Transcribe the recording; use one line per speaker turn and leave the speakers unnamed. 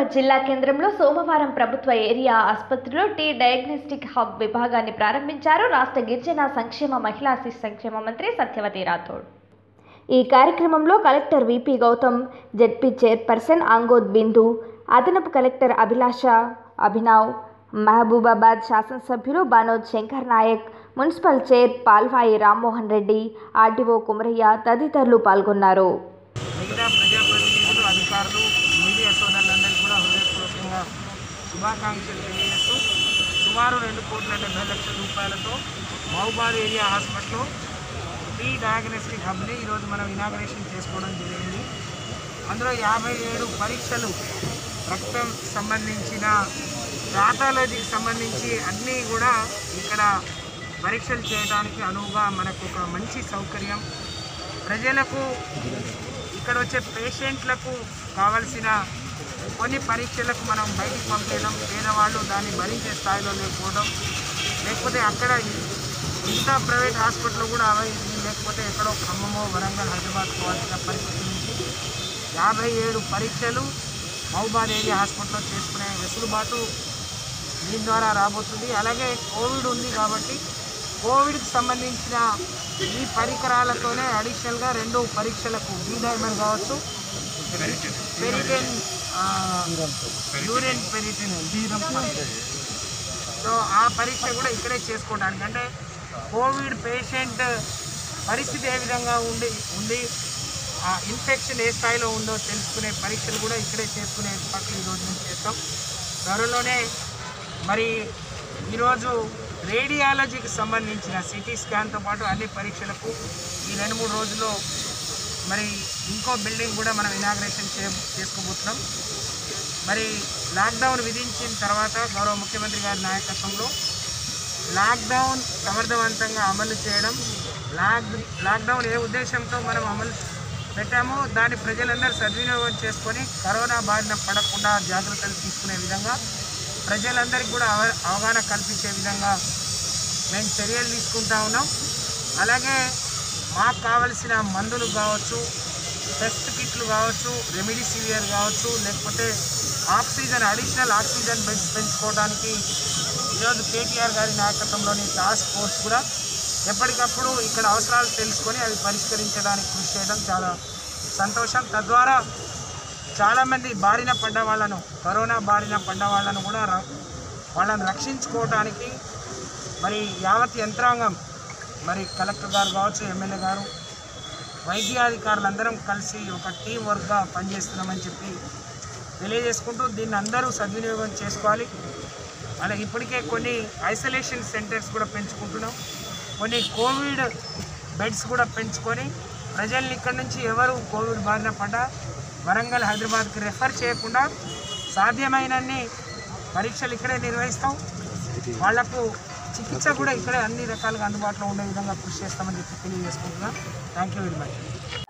నిజామాబాద్ జిల్లా కేంద్రంలో సోమవారం ప్రభుత్వ ఏరియా ఆసుపత్రిలో టీ డయాగ్నోస్టిక్ హబ్ విభాగాన్ని ప్రారంభించారు రాష్ట్ర గిరిజన సంక్షేమ మహిళా శిశు సంక్షేమ మంత్రి సత్యవతి రాథోడ్. ఈ కార్యక్రమంలో collector V P Gautham, ZP chairperson Angoth Bindu, అదనపు కలెక్టర్ అభిలాష అభినవ్, మహబూబాబాద్ శాసనసభ్యులు Banoth Shankar Naik, municipal chair Palvai Rammohan Reddy, RDO Kumaraiah తదితరులు పాల్గొన్నారు.
ప్రజాప్రతినిధులు, అధికారులు, మీడియా సోదరులందరికీ కూడా హృదయపూర్వకంగా శుభాకాంక్షలు తెలియజేస్తూ సుమారు 2,70,00,000 రూపాయలతో మహబూబాబాద్ ఏరియా హాస్పిటల్లో టీ డయాగ్నోస్టిక్ హబ్ని ఈరోజు మనం ఇనాగరేషన్ చేసుకోవడం జరిగింది. అందులో 57 పరీక్షలు, రక్తం సంబంధించిన, ప్యాథాలజీకి సంబంధించి అన్నీ కూడా ఇక్కడ పరీక్షలు చేయడానికి అనువుగా మనకు ఒక మంచి సౌకర్యం. ప్రజలకు ఇక్కడ వచ్చే పేషెంట్లకు కావలసిన కొన్ని పరీక్షలకు మనం బయటికి పంపేయడం, పేదవాళ్ళు దాన్ని భరించే స్థాయిలో లేకపోవడం, లేకపోతే అక్కడ ఇంత ప్రైవేట్ హాస్పిటల్ కూడా లేకపోతే ఎక్కడో ఖమ్మమో, వరంగల్, హైదరాబాద్ పోవాల్సిన పరిస్థితి నుంచి 57 పరీక్షలు మహబూబాబాద్ ఏరియా హాస్పిటల్లో చేసుకునే వెసులుబాటు దీని ద్వారా రాబోతుంది. అలాగే కోవిడ్ ఉంది కాబట్టి కోవిడ్కి సంబంధించిన ఈ పరికరాలతోనే అడిషనల్గా 2 పరీక్షలకు డైమండ్ కావచ్చు, పెరిటెన్, యూరిన్ పెరిటెన్ జీరం, సో ఆ పరీక్ష కూడా ఇక్కడే చేసుకోవడానికి, అంటే కోవిడ్ పేషెంట్ పరిస్థితి ఏ విధంగా ఉంది, ఆ ఇన్ఫెక్షన్ ఏ స్థాయిలో ఉందో తెలుసుకునే పరీక్షలు కూడా ఇక్కడే చేసుకునే ఏర్పాట్లు ఈరోజు నుంచి చేస్తాం. త్వరలోనే మరి ఈరోజు రేడియాలజీకి సంబంధించిన సిటీ స్కాన్తో పాటు అన్ని పరీక్షలకు ఈ 2-3 రోజుల్లో మరి ఇంకో బిల్డింగ్ కూడా మనం ఇనాగ్రేషన్ చేసుకోబోతున్నాం. మరి లాక్డౌన్ విధించిన తర్వాత గౌరవ ముఖ్యమంత్రి గారి నాయకత్వంలో లాక్డౌన్ సమర్థవంతంగా అమలు చేయడం, లాక్డౌన్ ఏ ఉద్దేశంతో మనం అమలు పెట్టామో దాన్ని ప్రజలందరూ సద్వినియోగం చేసుకొని కరోనా బారిన పడకుండా జాగ్రత్తలు తీసుకునే విధంగా, ప్రజలందరికీ కూడా అవగాహన కల్పించే విధంగా మేము చర్యలు తీసుకుంటా ఉన్నాం. అలాగే మాకు కావలసిన మందులు కావచ్చు, టెస్ట్ కిట్లు కావచ్చు, రెమిడిసివియర్ కావచ్చు, లేకపోతే ఆక్సిజన్, అడిషనల్ ఆక్సిజన్ బెడ్స్ పెంచుకోవడానికి ఈరోజు కేటీఆర్ గారి నాయకత్వంలోని టాస్క్ ఫోర్స్ కూడా ఎప్పటికప్పుడు ఇక్కడ అవసరాలు తెలుసుకొని అవి పరిష్కరించడానికి కృషి చేయడం చాలా సంతోషం. తద్వారా చాలామంది బారిన పడ్డ వాళ్ళను, కరోనా బారిన పడ్డ వాళ్ళను కూడా వాళ్ళని రక్షించుకోవడానికి మరి యావత్ యంత్రాంగం, మరి కలెక్టర్ గారు కావచ్చు, ఎమ్మెల్యే గారు, వైద్యాధికారులందరం కలిసి ఒక టీం వర్క్గా పనిచేస్తున్నామని చెప్పి తెలియజేసుకుంటూ దీన్ని అందరూ సద్వినియోగం చేసుకోవాలి. అలాగే ఇప్పటికే కొన్ని ఐసోలేషన్ సెంటర్స్ కూడా పెంచుకుంటున్నాం, కొన్ని కోవిడ్ బెడ్స్ కూడా పెంచుకొని ప్రజల్ని ఇక్కడ నుంచి ఎవరు కోవిడ్ బారిన పడ్డా వరంగల్, హైదరాబాద్కి రెఫర్ చేయకుండా సాధ్యమైనన్ని పరీక్షలు ఇక్కడే నిర్వహిస్తాం. వాళ్లకు చికిత్స కూడా ఇక్కడే అన్ని రకాలుగా అందుబాటులో ఉండే విధంగా కృషి చేస్తామని చెప్పి తెలియజేసుకుంటున్నాం. Thank you very much.